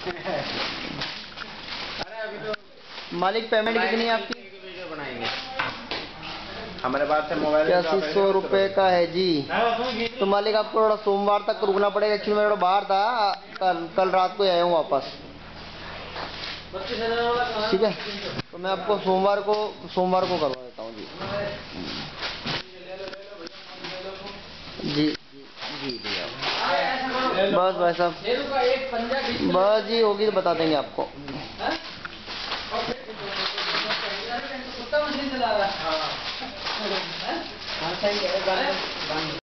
अरे अभी तो मालिक पेमेंट कितनी है आपकी? वीडियो बनाएंगे हमारे पास से मोबाइल 8500 रुपये का है जी। तो मालिक आपको थोड़ा सोमवार तक रुकना पड़ेगा। एक्चुअली मैं थोड़ा बाहर था, कल रात को आया हूँ वापस। ठीक है, तो मैं आपको सोमवार को करवा देता हूँ जी। जी जी जी भैया, बस भाई साहब, बस जी होगी तो बता देंगे आपको।